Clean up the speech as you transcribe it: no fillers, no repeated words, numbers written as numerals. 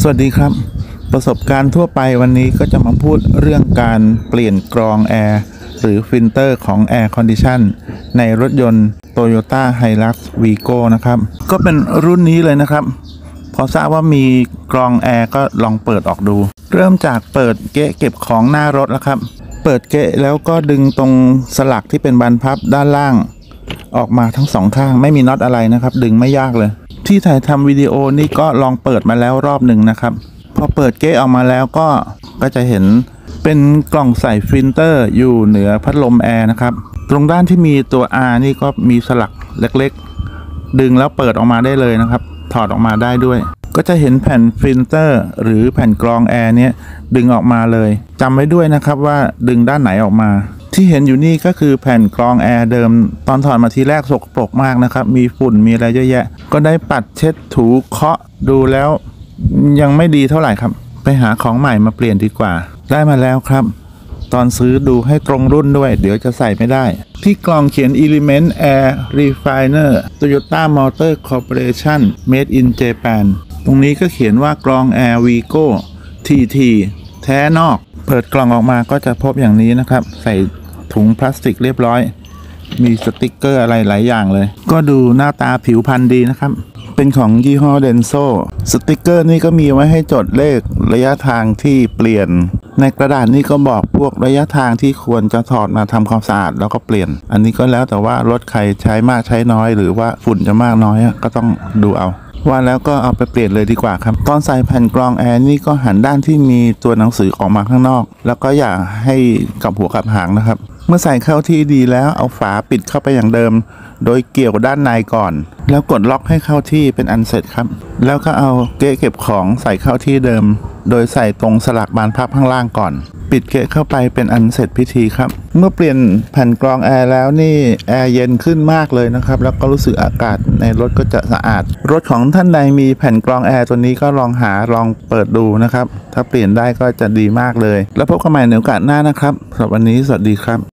สวัสดีครับประสบการณ์ทั่วไปวันนี้ก็จะมาพูดเรื่องการเปลี่ยนกรองแอร์หรือฟิลเตอร์ของ Air Condition ในรถยนต์ Toyota Hilux Vigo นะครับก็เป็นรุ่นนี้เลยนะครับพอทราบว่ามีกรองแอร์ก็ลองเปิดออกดูเริ่มจากเปิดเกะเก็บของหน้ารถแล้วครับเปิดเกะแล้วก็ดึงตรงสลักที่เป็นบานพับด้านล่างออกมาทั้งสองข้างไม่มีน็อตอะไรนะครับดึงไม่ยากเลยที่ถ่ายทำวิดีโอนี่ก็ลองเปิดมาแล้วรอบหนึ่งนะครับพอเปิดเกะออกมาแล้วก็จะเห็นเป็นกล่องใส่ฟิลเตอร์อยู่เหนือพัดลมแอร์นะครับตรงด้านที่มีตัว R นี่ก็มีสลักเล็กๆดึงแล้วเปิดออกมาได้เลยนะครับถอดออกมาได้ด้วยก็จะเห็นแผ่นฟิลเตอร์หรือแผ่นกรองแอร์เนี้ยดึงออกมาเลยจำไว้ด้วยนะครับว่าดึงด้านไหนออกมาที่เห็นอยู่นี่ก็คือแผ่นกรองแอร์เดิมตอนถอดมาทีแรกสกปรกมากนะครับมีฝุ่นมีอะไรเยอะแยะก็ได้ปัดเช็ดถูเคาะดูแล้วยังไม่ดีเท่าไหร่ครับไปหาของใหม่มาเปลี่ยนดีกว่าได้มาแล้วครับตอนซื้อดูให้ตรงรุ่นด้วยเดี๋ยวจะใส่ไม่ได้ที่กล่องเขียน Element Air Refiner Toyota Motor Corporation Made in Japan ตรงนี้ก็เขียนว่ากรองแอร์ Vigo TT แท้นอกเปิดกล่องออกมาก็จะพบอย่างนี้นะครับใส่ถุงพลาสติกเรียบร้อยมีสติกเกอร์อะไรหลายอย่างเลยก็ดูหน้าตาผิวพรรณดีนะครับเป็นของยี่ห้อเดนโซสติกเกอร์นี่ก็มีไว้ให้จดเลขระยะทางที่เปลี่ยนในกระดาษนี่ก็บอกพวกระยะทางที่ควรจะถอดมาทำความสะอาดแล้วก็เปลี่ยนอันนี้ก็แล้วแต่ว่ารถใครใช้มากใช้น้อยหรือว่าฝุ่นจะมากน้อยก็ต้องดูเอาว่าแล้วก็เอาไปเปลี่ยนเลยดีกว่าครับตอนใส่แผ่นกรองแอร์นี่ก็หันด้านที่มีตัวหนังสือออกมาข้างนอกแล้วก็อย่าให้กับหัวกับหางนะครับเมื่อใส่เข้าที่ดีแล้วเอาฝาปิดเข้าไปอย่างเดิมโดยเกี่ยวด้านในก่อนแล้วกดล็อกให้เข้าที่เป็นอันเสร็จครับแล้วก็เอาเกะเก็บของใส่เข้าที่เดิมโดยใส่ตรงสลักบานพับข้างล่างก่อนปิดเกะเข้าไปเป็นอันเสร็จพิธีครับเมื่อเปลี่ยนแผ่นกรองแอร์แล้วนี่แอร์เย็นขึ้นมากเลยนะครับแล้วก็รู้สึกอากาศในรถก็จะสะอาดรถของท่านใดมีแผ่นกรองแอร์ตัวนี้ก็ลองเปิดดูนะครับถ้าเปลี่ยนได้ก็จะดีมากเลยแล้วพบกันใหม่ในโอกาสหน้านะครับสำหรับวันนี้สวัสดีครับ